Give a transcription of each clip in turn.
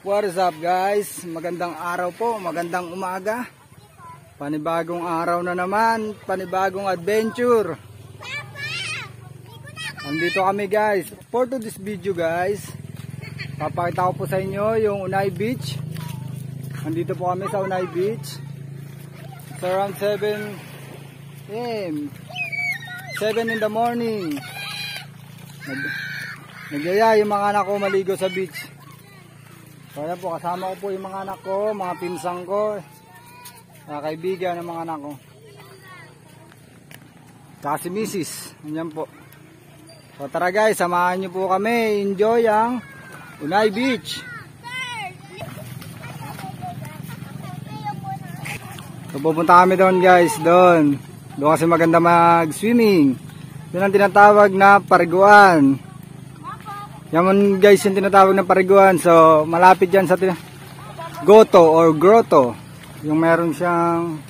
What is up guys? Magandang araw po, magandang umaga. Panibagong araw na naman, panibagong adventure. Andito kami guys. For to this video guys, papakita ko po sa inyo yung Unay Beach. Andito po kami sa Unay Beach. It's around 7 AM 7 in the morning. Nagyaya yung mga anak ko maligo sa beach. Kaya po kasama ko po yung mga anak ko, mga pinsang ko, mga kaibigan ng mga anak ko. Tsaka si Mrs. Ganyan po. So tara guys, samahan nyo po kami. Enjoy ang Unay Beach. So pupunta kami doon guys, doon kasi maganda mag-swimming. Yun ang tinatawag na pariguan. Yan guys yung tinatawag na pariguan. So malapit yan sa goto or grotto. Yung meron siyang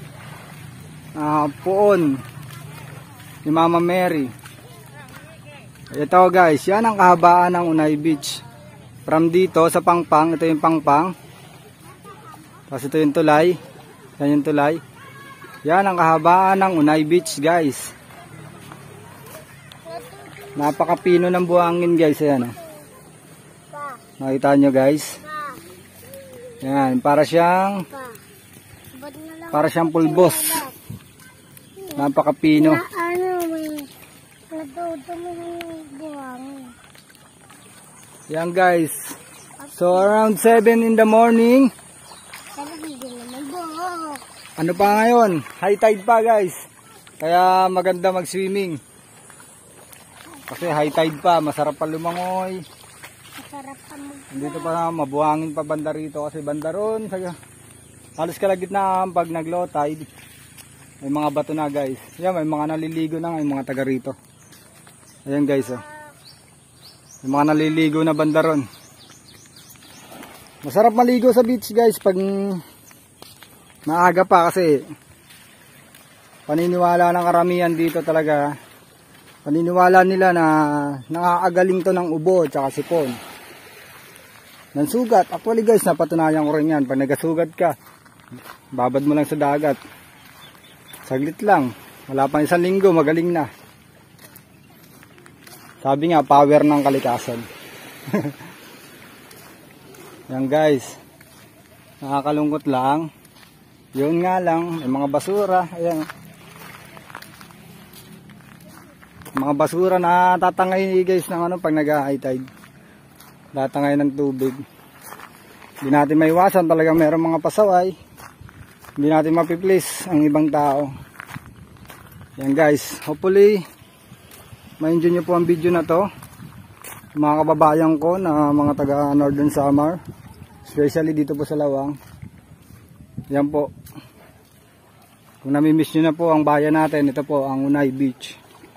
puon ni Mama Mary. Ito guys, yan ang kahabaan ng Unay Beach. From dito sa Pangpang, ito yung Pangpang. Tapos ito yung tulay. Yan yung tulay. Yan ang kahabaan ng Unay Beach guys. Napakapino ng buhangin guys. Ayan, nakita nyo guys. Yan, para siyang pulbos. Napakapino. Yan guys. So around 7 in the morning. Ano pa ngayon? High tide pa guys. Kaya maganda mag-swimming. Kasi high tide pa, masarap pa lumangoy. Dito pa mabuhangin pa banda rito kasi banda ron halos kalagitnaan pag nag low tide may mga bato na guys. Yan, may mga naliligo na, may mga taga rito. Ayan guys, oh. May mga naliligo na banda ron. Masarap maligo sa beach guys pag maaga pa kasi paniniwala ng karamihan dito talaga. Paniniwala nila na nakakagaling to ng ubo at saka sipon. Ng sugat. Actually guys, napatunayan ko rin yan. Pag nagasugat ka, babad mo lang sa dagat. Saglit lang. Wala pang 1 linggo, magaling na. Sabi nga, power ng kalikasan. Yan guys. Nakakalungkot lang. Yun nga lang, may mga basura. Ayan. Mga basura na tatangay guys ng pag nag-high tide. Tatangay ng tubig. Hindi natin maiwasan, talagang meron mga pasaway. Hindi natin mapiplease ang ibang tao. Yan guys, hopefully ma-enjoy nyo po ang video na to. Mga kababayan ko na mga taga Northern Samar, especially dito po sa Lawang. Yan po. Kung namimiss nyo na po ang bayan natin, ito po ang Unay Beach.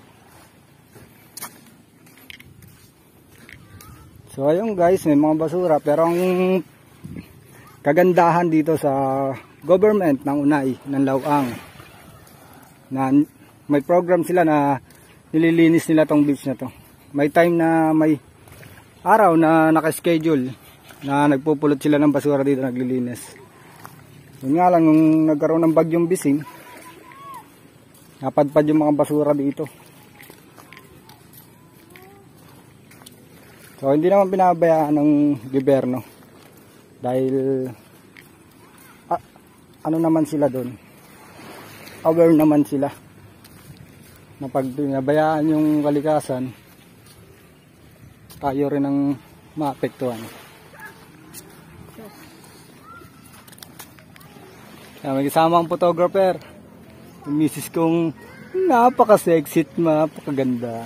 So ayun guys, may mga basura, pero ang kagandahan dito sa government ng Unay, ng Lawang, na may program sila na nililinis nila tong beach na to. May time na may araw na naka-schedule na nagpupulot sila ng basura dito, naglilinis. Yun nga lang, nung nagkaroon ng bagyong Bising, napadpad yung mga basura dito. So hindi naman pinabayaan ng gobyerno dahil ano naman sila doon, aware naman sila na pag pinabayaan yung kalikasan, tayo rin ang maapektuhan. Kaya may kasama ang photographer, yung misis kong napaka-sexy at napakaganda.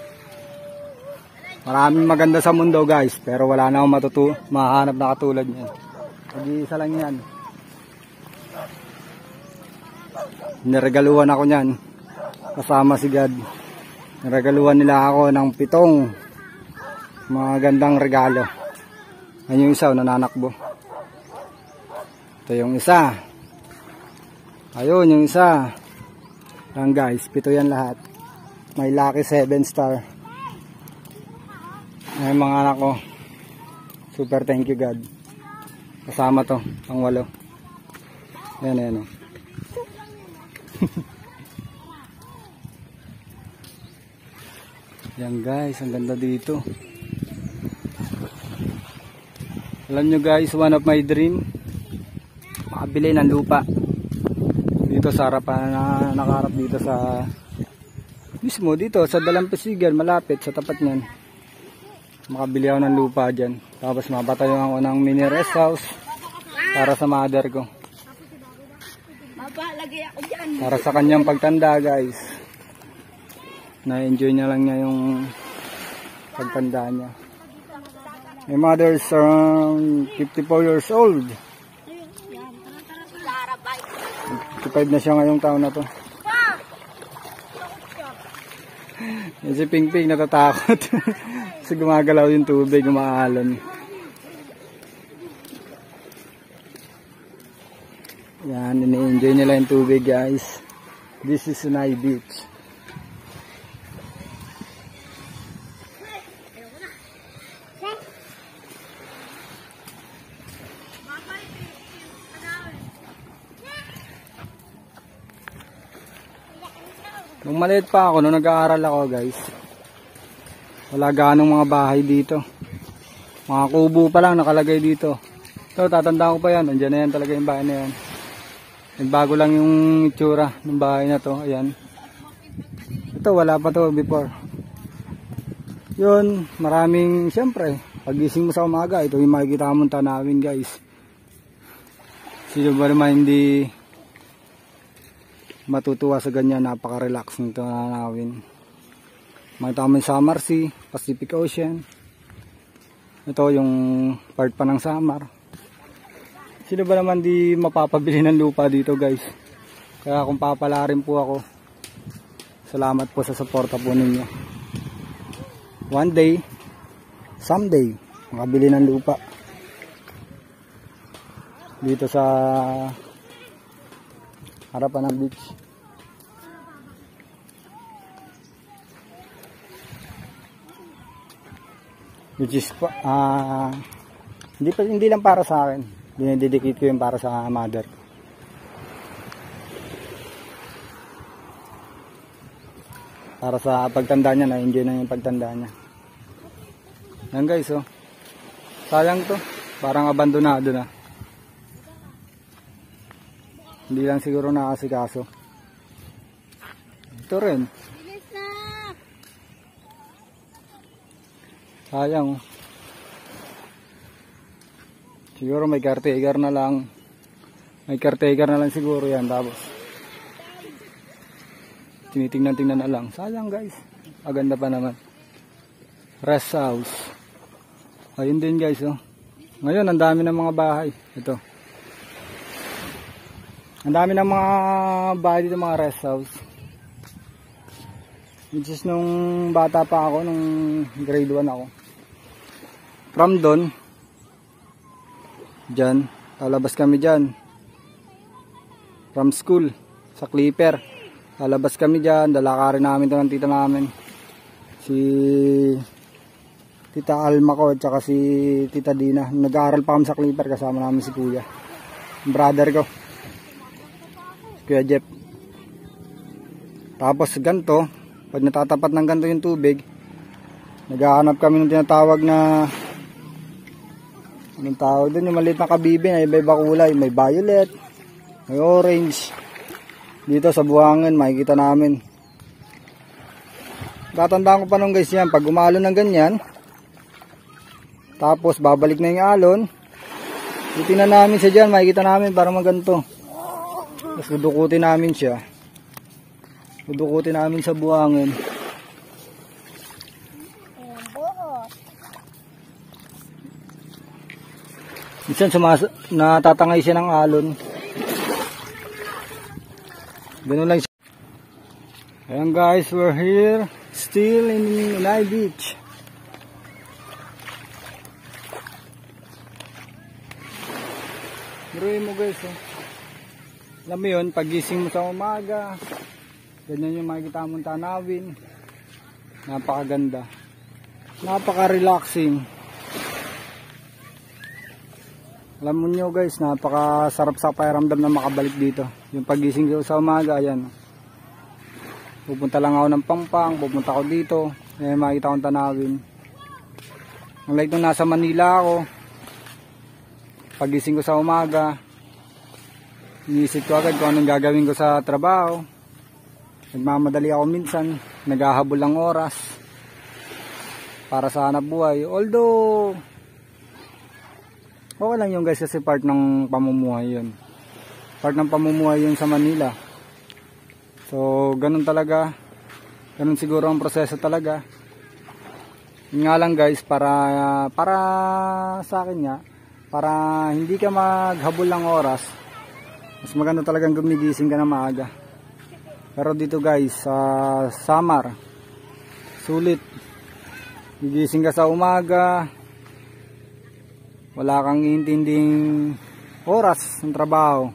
Maraming maganda sa mundo guys, pero wala na akong mahanap na katulad niyan. Pag-iisa lang yan. Niregaluhan ako niyan. Kasama si God. Niregaluhan nila ako ng 7 mga gandang regalo. Ayun yung isa, nananakbo. Ito yung isa. Ayun yung isa. Yan guys, 7 yan lahat. May lucky 7 star. Ay mga anak ko, super thank you God. Kasama to, pang 8. Ayan, ayan. Yan guys, ang ganda dito. Alam nyo guys, one of my dream, makabili ng lupa dito sa harapan, na nakaharap dito sa mismo dito sa Dalampasigan, malapit sa tapat niyan. Makabili ako ng lupa dyan, tapos mapatayo ako ng mini rest house para sa mother ko, para sa kanyang pagtanda guys. Na-enjoy niya lang niya yung pagtanda niya. My mother is 54 years old. 55 na siya ngayong taon na to. Yan si Ping Ping natatakot. Kasi gumagalaw yung tubig, umaalon. Yan, ini-enjoy nila yung tubig guys. This is Sunay Beach. Nung maliit pa ako, nung nag-aaral ako guys, wala ganong mga bahay dito. Mga kubo pa lang nakalagay dito. So tatandaan ko pa yan, andyan na yan talaga yung bahay na yan. Bago lang yung itsura ng bahay na to, ayan. Ito wala pa to before. Yun, maraming, siyempre, pagising mo sa umaga, ito yung makikita mong tanawin guys. Sino ba naman hindi matutuwa sa ganyan, napaka-relax nito nanawin. Makita mo yung Samar Sea, Pacific Ocean. Ito yung part pa ng Samar. Sino ba naman di mapapabili ng lupa dito guys? Kaya kung papala rin po ako, salamat po sa suporta po ninyo. One day, someday, makabili ng lupa dito sa harapan ng beach. Which is hindi lang para sa akin. Dinededicate ko yun para sa mother. Para sa pagtanda niya, na-enjoy na yung pagtanda niya. Yan guys, oh. Sayang to. Parang abandonado na. Hindi lang siguro nakasikaso. Ito rin. Sayang. Siguro may caretaker na lang. May caretaker na lang siguro yan. Tapos tinitingnan na lang. Sayang guys. Maganda pa naman. Rest house. Ayun din guys, oh. Ngayon ang dami ng mga bahay. Ito. Ang dami ng mga bahay dito, mga rest house. Which is nung bata pa ako, nung grade 1 ako. From doon, dyan, lalabas kami dyan. From school, sa Clipper. Lalabas kami dyan, dalakarin namin ito ng tita namin. Si Tita Alma ko, at saka si Tita Dina. Nag-aaral pa kami sa Clipper, kasama namin si Kuya. Brother ko. Kuya Jeff. Tapos ganto, pag natatapat ng ganto yung tubig, naghahanap kami ng tinatawag na, anong tawag doon, yung maliit na kabibi na iba-iba kulay. May violet, may orange. Dito sa buhangin makikita namin. Tatandaan ko pa nung guys yan, pag umalon ng ganyan, tapos babalik na yung alon, titingnan namin siya dyan, makikita namin para maganto. Tapos dudukutin namin siya. Dudukutin namin sa buhangin. Minsan natatangay siya ng alon. Ganun lang siya. Ayan guys, we're here still in Sunay Beach. Biruin mo guys, oh. Alam mo yun, pagising mo sa umaga, ganyan yung makikita mong tanawin. Napakaganda. Napaka-relaxing. Alam mo nyo guys, napakasarap sa pakiramdam na makabalik dito. Yung pagising ko sa umaga, ayan. Pupunta lang ako ng Pampang, pupunta ako dito. Makita akong tanawin. Ang like nung nasa Manila ako, pagising ko sa umaga, iniisip ko agad kung anong gagawin ko sa trabaho. Nagmamadali ako minsan, naghahabol ng oras para sa hanap buhay. Although okay lang yung guys kasi part ng pamumuhay yun. Part ng pamumuhay yun sa Manila. So ganun talaga. Ganun siguro ang proseso talaga. Yun nga lang guys, para sa akin nga, para hindi ka maghabol ng oras, mas maganda talagang gumigising ka na maaga. Pero dito guys, sa Samar, sulit. Gigising ka sa umaga, wala kang intinding oras ng trabaho.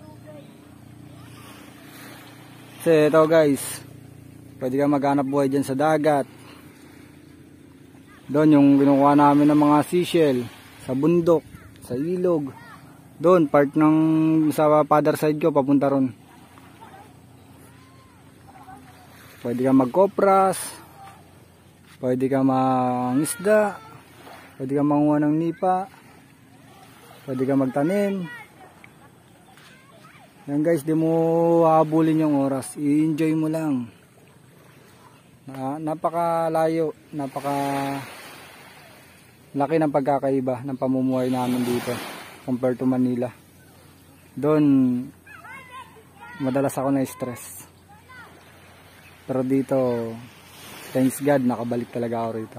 Kasi ito guys, pwede ka maghanap buhay dyan sa dagat. Doon yung kinukuha namin ng mga seashell, sa bundok, sa ilog. Doon, part ng sa father side ko, papunta ron. Pwede ka magkopras, pwede ka mangisda, pwede ka manguha ng nipa, pwede ka magtanim. Yan guys, di mo habulin yung oras, i-enjoy mo lang. Napakalayo, laki ng pagkakaiba ng pamumuhay namin dito compared to Manila. Doon madalas ako na stress. Pero dito, thanks God, nakabalik talaga ako rito.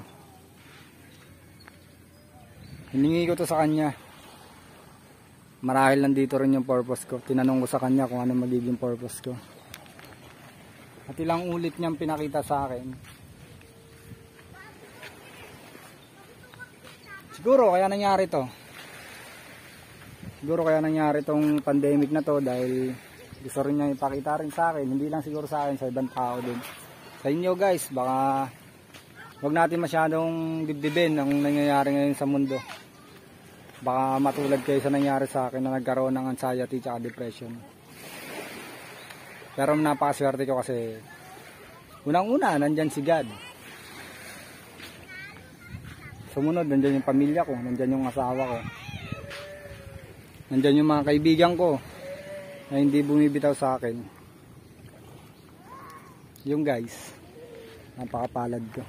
Hiningi ko to sa kanya. Marahil nandito rin yung purpose ko. Tinanong ko sa kanya kung ano magiging purpose ko. At ilang ulit niyang pinakita sa akin. Siguro kaya nangyari to. Siguro kaya nangyari tong pandemic na to dahil gusto rin niya ipakita rin sa akin, hindi lang siguro sa akin, sa ibang tao din. Sa inyo guys, baka wag natin masyadong dibdibin ang nangyayari ngayon sa mundo. Baka matulad kayo sa nangyari sa akin na nagkaroon ng anxiety at depression. Pero napakaswerte ko kasi unang-una, nandyan si God. Sumunod, nandyan yung pamilya ko, nandyan yung asawa ko. Nandyan yung mga kaibigan ko na hindi bumibitaw sa akin. Yung guys, napakapalad ko.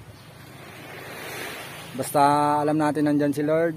Basta alam natin nandyan si Lord.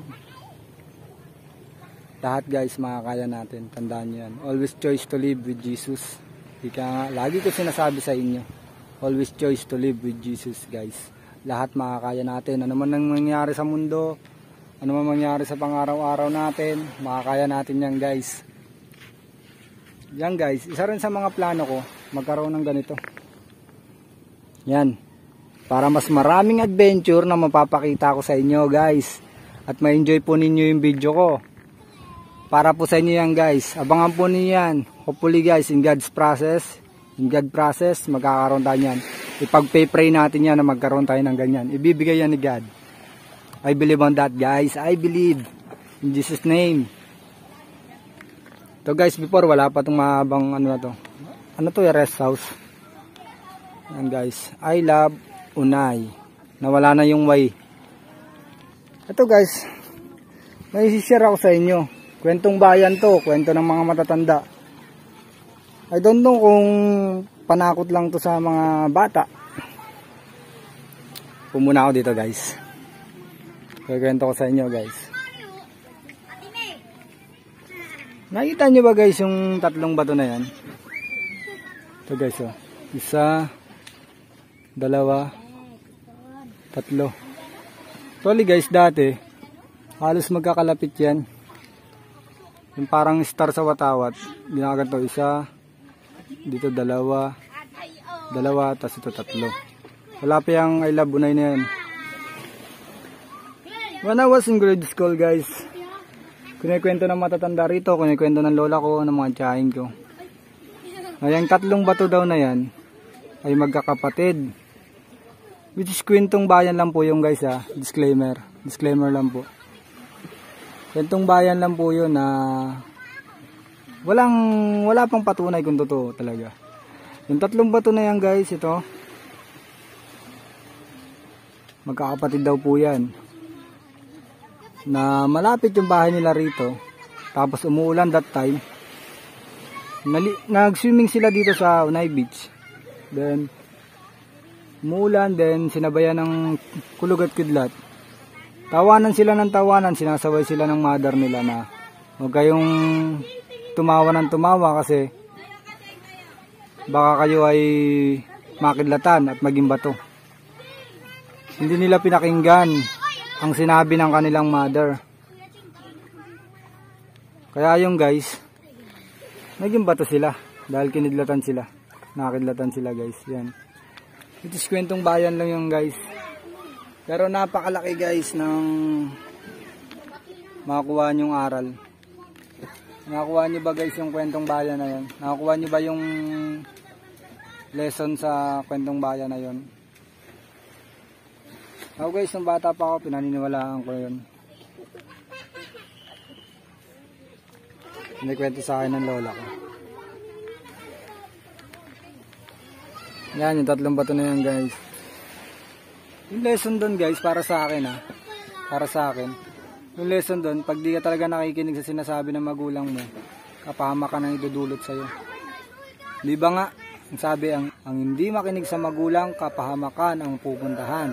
Lahat guys, makakaya natin. Tandaan nyo yan. Always choice to live with Jesus. Lagi ko sinasabi sa inyo. Always choice to live with Jesus guys. Lahat makakaya natin. Ano man ang mangyari sa mundo, ano man mangyari sa pang-araw-araw natin, makakaya natin yan guys. Yan guys, isa rin sa mga plano ko, magkaroon ng ganito. Yan. Para mas maraming adventure na mapapakita ko sa inyo guys. At ma-enjoy po ninyo yung video ko. Para po sa inyo yan guys. Abangan po ninyo yan. Hopefully guys, in God's process, magkakaroon tayo yan. Ipag-pray natin yan na magkaroon tayo ng ganyan. Ibibigay yan ni God. I believe on that guys. I believe. In Jesus' name. So guys, before wala pa itong mahabang ano na to. Ano to, rest house. Yan guys. I love Unay. Nawala na yung Y. Ito guys. May share ako sa inyo. Kwentong bayan to. Kwento ng mga matatanda. I don't know kung panakot lang to sa mga bata. Pumuna ako dito guys. Kwento ko sa inyo guys. Nakita nyo ba guys yung tatlong bato na yan? Ito guys oh. Isa, dalawa, tatlo. Actually guys, dati halos magkakalapit yan. Yung parang star sa watawat. Ginaganto isa, dito dalawa, tas ito tatlo. Wala pa yung I love Unay na yan. When I was in grade school guys, kunikwento ng matatanda rito, kunikwento ng lola ko, ng mga tiyahin ko. Yung tatlong bato daw na yan ay magkakapatid. Which is kwentong bayan lang po yung guys ha. Disclaimer lang po. Kwentong bayan lang po yun na wala pang patunay kung totoo talaga. Yung tatlong bato na yan guys, ito. Magkakapatid daw po yan. Na malapit yung bahay nila rito. Tapos umuulan that time. Nag-swimming sila dito sa Unay Beach. Then umuulan, then sinabayan ng kulog at kidlat. Tawanan sila ng tawanan, sinasaway sila ng mother nila na huwag kayong tumawa ng tumawa kasi baka kayo ay makidlatan at maging bato. Hindi nila pinakinggan ang sinabi ng kanilang mother. Kaya yung guys, naging bato sila dahil kinidlatan sila. Nakidlatan sila guys. Yan. Ito is kwentong bayan lang yung guys. Pero napakalaki guys ng makakuha nyong aral. Nakakuha nyo ba guys yung kwentong bayan na yun? Nakakuha nyo ba yung lesson sa kwentong bayan na yun? Ako guys, nung bata pa ako, pinaniniwalaan ko yun. Kwento sa akin ng lola ko. Yan, yung tatlong bato na yan guys. Yung lesson doon guys, para sa akin para sa akin. Yung lesson doon, pag di ka talaga nakikinig sa sinasabi ng magulang mo, kapahama ka nang idudulot sa'yo. Di ba nga, ang sabi, ang hindi makinig sa magulang, kapahamakan ang pupuntahan.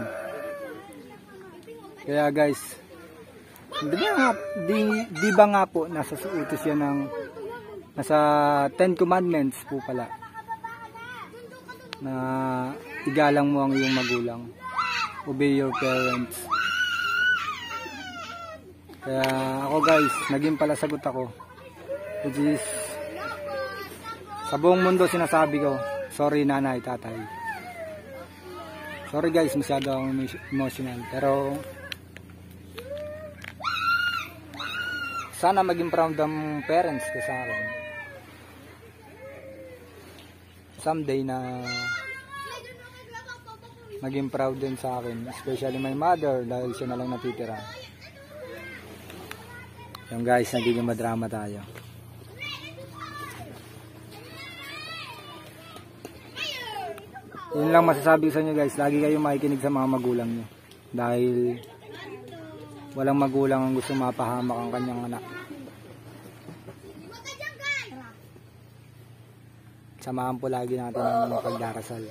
Kaya guys, di ba nga po, nasa utos yan ng, nasa 10 Commandments po pala, na igalang mo ang iyong magulang. Obey your parents. Kaya ako guys, naging pala sagot ako. Which is, sa buong mundo sinasabi ko, sorry nanay, tatay. Sorry guys, masyado akong emotional. Pero, sana maging proud ang parents ko sa akin. Someday na maging proud din sa akin, especially my mother dahil siya na lang natitira. Yung guys, nagiging madrama tayo. Yun lang masasabi ko sa inyo guys, lagi kayong makikinig sa mga magulang nyo dahil walang magulang ang gusto mapahamak ang kanyang anak. Samahan po lagi natin ang mga pagdarasal.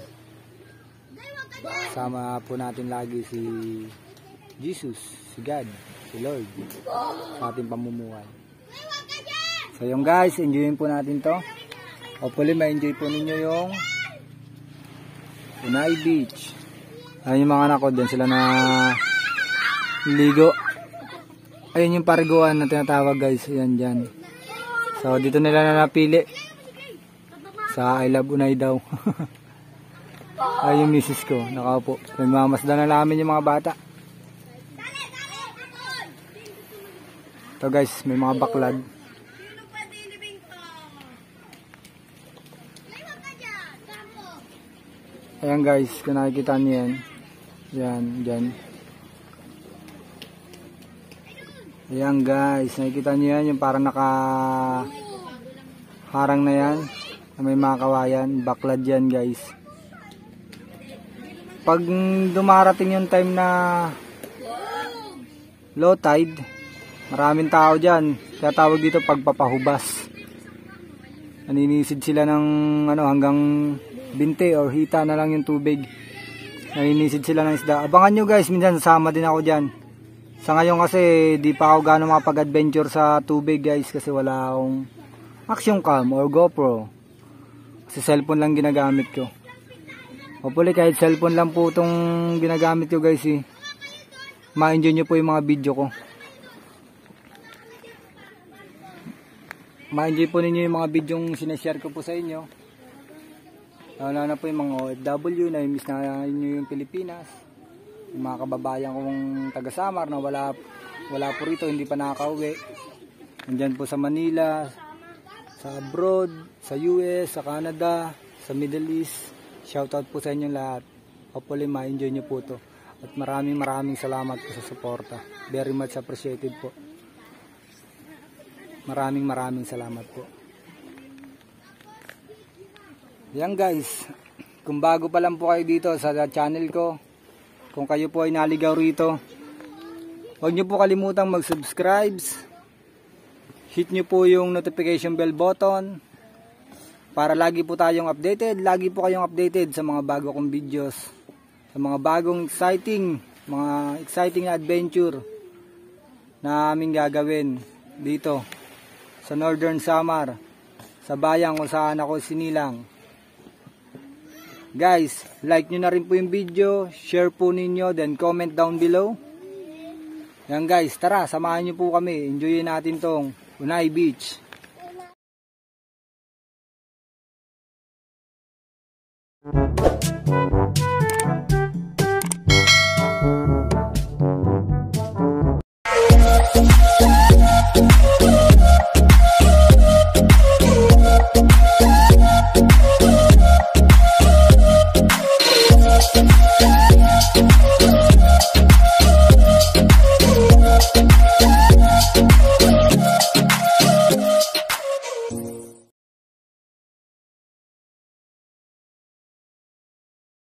Sama po natin lagi si Jesus, si God, si Lord sa ating pamumuhay. So yung guys, enjoyin po natin to. Hopefully ma-enjoy po ninyo yung Unay Beach. Ayun yung mga anak ko, dyan sila na ligo. Ayun yung pariguan na tinatawag guys, ayan dyan. So dito nila na napili sa I Love Unay daw. Ay yung misis ko, nakaupo. Nagmamasdan na namin yung mga bata. Ito guys, may mga baklad. Ayan guys, kung nakikita niyo yan. Yan, dyan. Ayan guys, nakikita niyo yan, yung parang nakaharang na yan. May mga kawayan, baklad yan guys. Pag dumarating yung time na low tide, maraming tao dyan. Kaya tawag dito pagpapahubas. Naninisid sila ng hanggang binte or hita na lang yung tubig. Naninisid sila ng isda. Abangan nyo guys, minsan sasama din ako dyan. Sa ngayon kasi di pa ako gano'ng makapag-adventure sa tubig guys kasi wala akong action cam or GoPro. Kasi cellphone lang ginagamit ko. Hopefully kahit cellphone lang po itong ginagamit ko guys ma-enjoy nyo po yung mga video ko. Ma-enjoy po ninyo yung mga video yung sinashare ko po sa inyo. Lalo na po yung mga OFW na miss na inyo yung Pilipinas. Yung mga kababayan kong taga-Samar na wala po rito, hindi pa nakakauwi. Nandyan po sa Manila, sa abroad, sa US, sa Canada, sa Middle East. Shoutout po sa inyong lahat. Hopefully ma-enjoy nyo po to. At maraming salamat po sa suporta. Very much appreciated po. Maraming salamat po. Yan guys, kung bago pa lang po kayo dito sa channel ko, kung kayo po ay naligaw rito, huwag nyo po kalimutang mag-subscribe, hit nyo po yung notification bell button para lagi po tayong updated, lagi po kayong updated sa mga bago kong videos, sa mga bagong exciting na adventure na aming gagawin dito sa Northern Samar, sa bayang kung saan ako sinilang. Guys, like nyo na rin po yung video, share po ninyo, then comment down below. Yan guys, tara, samahan nyo po kami, enjoyin natin tong Unay Beach.